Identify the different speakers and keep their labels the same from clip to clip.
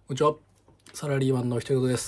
Speaker 1: こんにちは。サラリーマンのひとりです。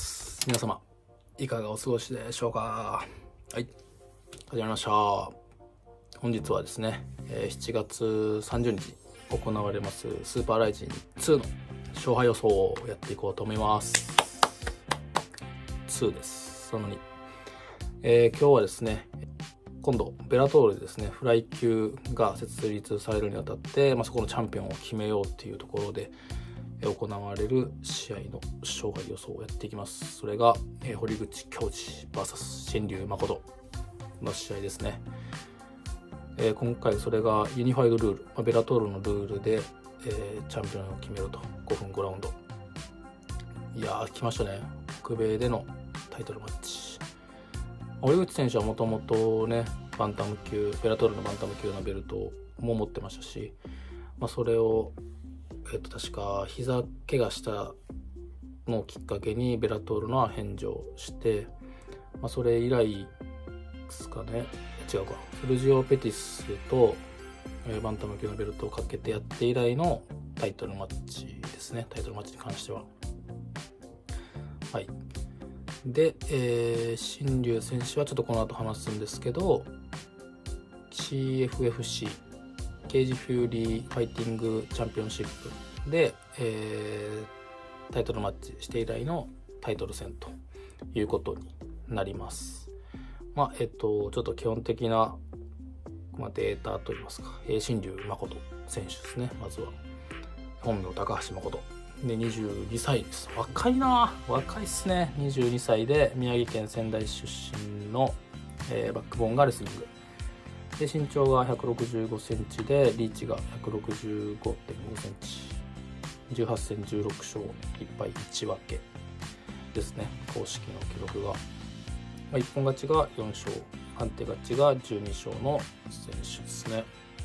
Speaker 1: 皆様、いかがお過ごしでしょうか。はい。始まりました。本日はですね、7月30日行われますスーパーライジン2の勝敗予想をやっていこうと思います。2です。その2。今日はですね、今度ベラトールでですね、フライ級が設立されるにあたって、そこのチャンピオンを決めようっていうところで、行われる試合の勝敗予想をやっていきます。それが、堀口恭司 VS 新竜誠の試合ですね。今回それがユニファイドルール、ベラトールのルールで、チャンピオンを決めると。5分5ラウンド。いやー来ましたね。北米でのタイトルマッチ。堀口選手はもともとね、バンタム級、ベラトールのバンタム級のベルトも持ってましたし、それを確か膝怪我したのをきっかけにベラトールの返上して、それ以来ですかね。違うか、セルジオ・ペティスと、バンタム級のベルトをかけてやって以来のタイトルマッチですね。タイトルマッチに関しては。はい。で、新竜選手はちょっとこの後話すんですけど、CFFCケージフューリーファイティングチャンピオンシップで、タイトルマッチして以来のタイトル戦ということになります。ちょっと基本的な、データといいますか、新竜誠選手ですね。まずは本名高橋誠で22歳です。若いな、若いっすね。22歳で宮城県仙台出身の、バックボーンがレスリングで、身長が165センチでリーチが165.5センチ、18戦16勝1敗1分けですね。公式の記録が、一本勝ちが4勝、判定勝ちが12勝の選手ですね。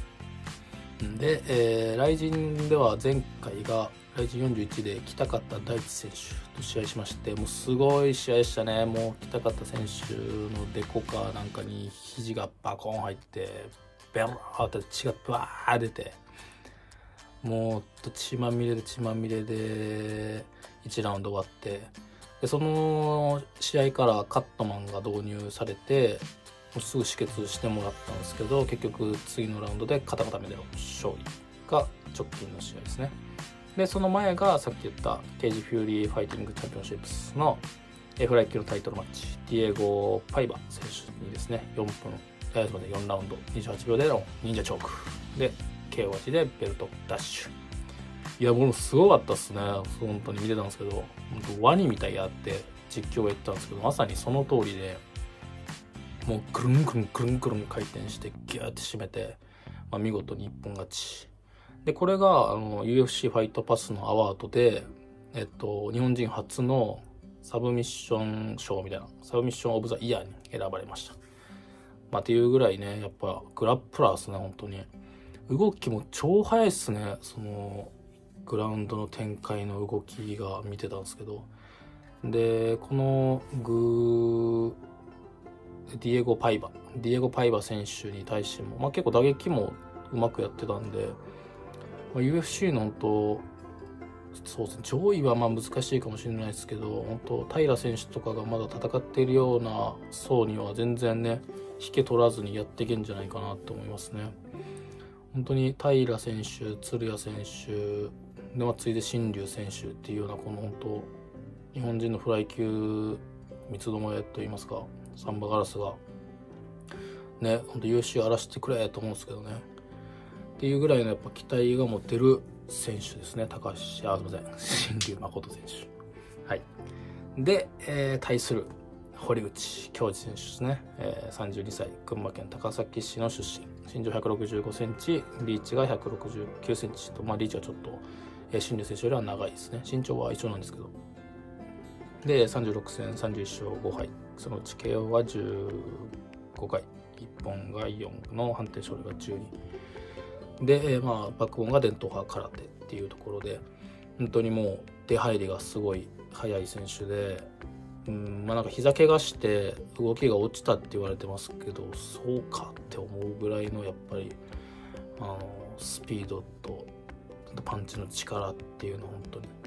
Speaker 1: で、ライジンでは前回がライジン41で北方大地選手と試合しまして、もうすごい試合でしたね。もう北方選手のデコかなんかに肘がバコーン入ってベローって血がバー出て、もう血まみれで1ラウンド終わって、でその試合からカットマンが導入されて、もうすぐ止血してもらったんですけど、結局次のラウンドで片方目での勝利が直近の試合ですね。でその前がさっき言ったケージフューリーファイティングチャンピオンシップスのフライ級のタイトルマッチ、ディエゴ・パイバ選手にですね、4ラウンド28秒での忍者チョークで KO 勝ちでベルトダッシュ。いやもうすごかったっすね。本当に見てたんですけど、本当ワニみたいやって実況が言ったんですけど、まさにその通りで、もうくるん回転してギューって締めて、見事に一本勝ちで、これがUFC ファイトパスのアワードで、日本人初のサブミッション賞みたいな、サブミッションオブザイヤーに選ばれました。っていうぐらいね、やっぱグラップラーですね。本当に動きも超速いっすね。そのグラウンドの展開の動きが見てたんですけど、でこのディエゴ・パイバ選手に対しても、結構打撃もうまくやってたんで、UFC の本当そうですね、上位は難しいかもしれないですけど、本当平選手とかがまだ戦っているような層には全然ね、引け取らずにやっていけんじゃないかなと思いますね。本当に平選手、鶴谷選手で、次いで新竜選手っていうような、この本当日本人のフライ級三つどもえといいますか、サンバガラスがね、本当 UFC 荒らしてくれと思うんですけどね、っていうぐらいのやっぱ期待が持てる選手ですね。すいません、新竜誠選手。はい。で、対する堀口恭司選手ですね。32歳、群馬県高崎市の出身。身長165センチ、リーチが169センチと、リーチはちょっと、新竜選手よりは長いですね。身長は一緒なんですけど。で、36戦31勝5敗。そのうち KO は15回。1本が4の判定勝利が12。で、バックボーンが伝統派空手っていうところで、本当にもう出入りがすごい速い選手で、なんか膝怪我して動きが落ちたって言われてますけど、そうかって思うぐらいのやっぱりスピードとパンチの力っていうのは本当にあ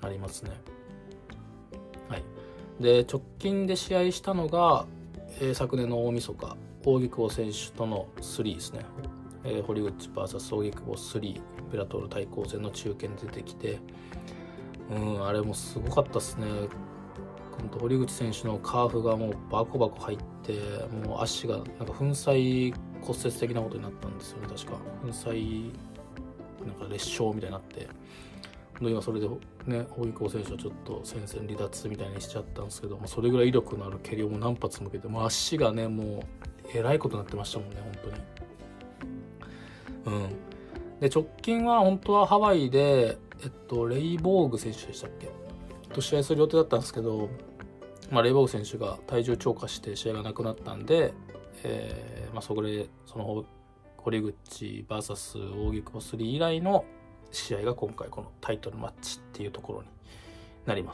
Speaker 1: ありますね。はい。で、直近で試合したのが、昨年の大晦日、扇久保選手との3ですね。堀口 VS 扇久保3、ベラトール対抗戦の中堅出てきて、あれもすごかったですね。堀口選手のカーフがもうバコバコ入って、もう足がなんか粉砕骨折的なことになったんですよね、確か。粉砕なんか裂傷みたいになって、今それでね、荻久保選手はちょっと戦線離脱みたいにしちゃったんですけど、それぐらい威力のある蹴りをもう何発向けて、もう足がね、もうえらいことになってましたもんね、本当に。で、直近は本当はハワイで、レイボーグ選手でしたっけと試合する予定だったんですけど、レイボーグ選手が体重超過して試合がなくなったんで、そこでその堀口 VS 扇久保3以来の試合が今回このタイトルマッチっていうところになります。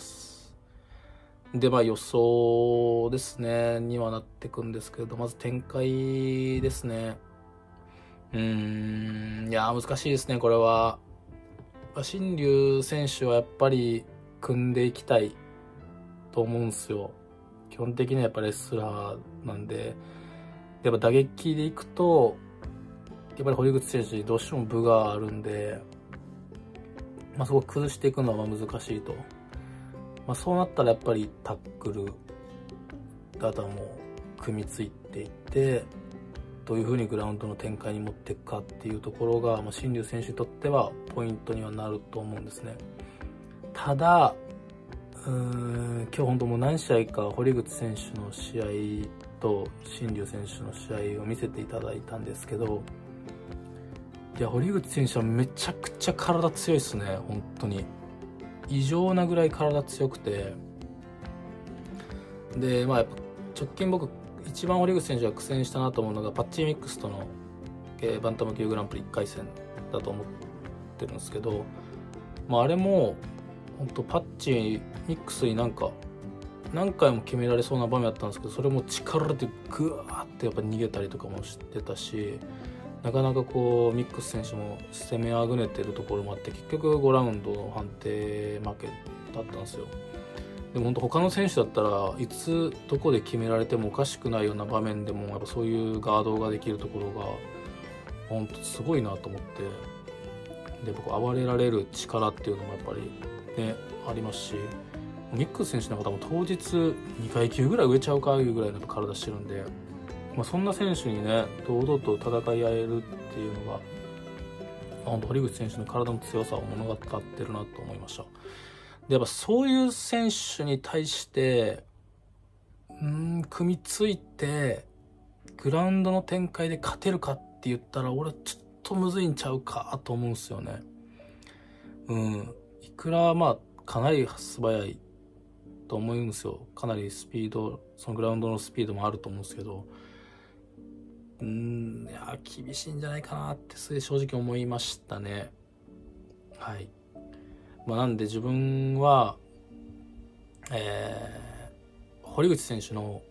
Speaker 1: で、予想ですねにはなってくんですけど、まず展開ですね。いや難しいですね、これは。新竜選手はやっぱり組んでいきたいと思うんですよ。基本的にはやっぱレスラーなんで、やっぱ打撃でいくとやっぱり堀口選手にどうしても分があるんで、そこを崩していくのは難しいと。そうなったらやっぱりタックルダダも組みついていって、どういう風にグラウンドの展開に持っていくかっていうところが、新竜選手にとってはポイントにはなると思うんですね。ただ今日本当もう何試合か堀口選手の試合と新竜選手の試合を見せていただいたんですけど、いや堀口選手はめちゃくちゃ体強いですね。本当に異常なぐらい体強くて、でやっぱ直近僕一番堀口選手が苦戦したなと思うのがパッチミックスとのバンタム級グランプリ1回戦だと思ってるんですけど、あれも本当パッチミックスに何回も決められそうな場面だったんですけど、それも力でグワーってやっぱ逃げたりとかもしてたし、なかなかミックス選手も攻めあぐねてるところもあって、結局5ラウンドの判定負けだったんですよ。でも本当他の選手だったらいつどこで決められてもおかしくないような場面でもやっぱそういうガードができるところが本当すごいなと思って、で僕暴れられる力っていうのもやっぱりねありますし、ミックス選手の方も当日2階級ぐらい上ちゃうかいうぐらいの体してるんで、そんな選手にね堂々と戦い合えるっていうのが本当堀口選手の体の強さを物語ってるなと思いました。でやっぱそういう選手に対して組みついてグラウンドの展開で勝てるかって言ったら俺ちょっとむずいんちゃうかと思うんですよね。いくらかなり素早いと思うんですよ。かなりスピード、そのグラウンドのスピードもあると思うんですけど、いや厳しいんじゃないかなって正直思いましたね。はい。なんで自分は、堀口選手の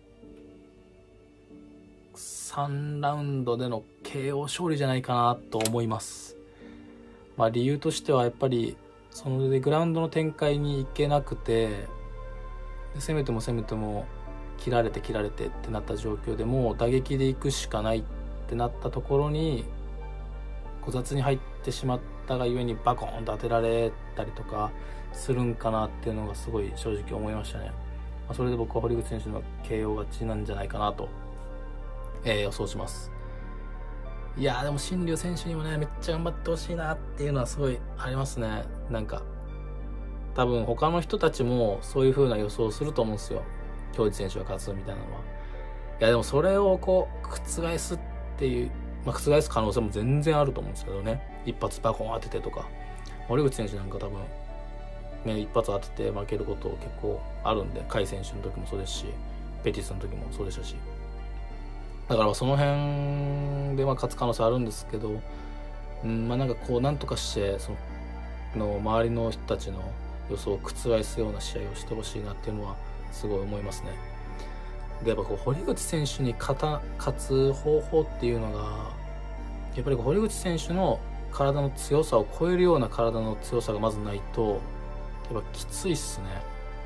Speaker 1: 3ラウンドでの KO 勝利じゃないかなと思います。理由としてはやっぱりそのグラウンドの展開に行けなくて、攻めても切られてってなった状況でもう打撃で行くしかないってなったところに雑に入ってしまったがゆえにバコーンと当てられたりとかするんかなっていうのがすごい正直思いましたね。それで僕は堀口選手の KO 勝ちなんじゃないかなと、予想します。いやでも新竜選手にもねめっちゃ頑張ってほしいなっていうのはすごいありますね。多分他の人たちもそういう風な予想をすると思うんですよ。京地選手が勝つみたいなのは。いやでもそれを覆すっていう、覆す可能性も全然あると思うんですけどね。一発バコン当ててとか。堀口選手なんか多分ね一発当てて負けること結構あるんで、甲斐選手の時もそうですし、ペティスの時もそうでしたし。だからその辺で勝つ可能性あるんですけど、なんとかしてその周りの人たちの予想を覆すような試合をしてほしいなっていうのはすごい思いますね。でやっぱ堀口選手に勝つ方法っていうのがやっぱり堀口選手の体の強さを超えるような体の強さがまずないとやっぱきついっすね。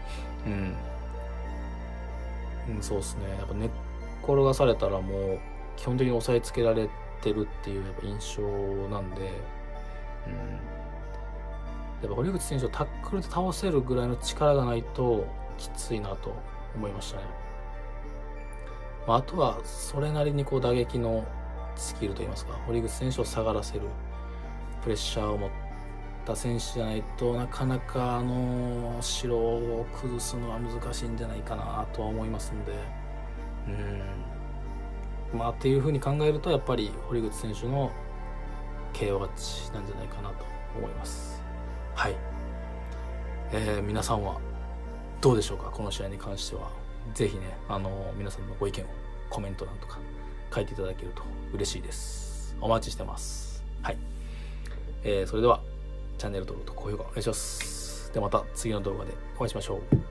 Speaker 1: そうっすね。やっぱ寝っ転がされたらもう基本的に押さえつけられてるっていうやっぱ印象なんで、やっぱ堀口選手をタックルで倒せるぐらいの力がないときついなと思いましたね。あとはそれなりにこう打撃のスキルといいますか、堀口選手を下がらせるプレッシャーを持った選手じゃないとなかなか城を崩すのは難しいんじゃないかなとは思いますんで、っていう風に考えるとやっぱり堀口選手の KO 勝ちなんじゃないかなと思います。はい、皆さんはどうでしょうか。この試合に関してはぜひね、皆さんのご意見をコメント欄とか書いていただけると嬉しいです。お待ちしてます。はい、それではチャンネル登録と高評価お願いします。ではまた次の動画でお会いしましょう。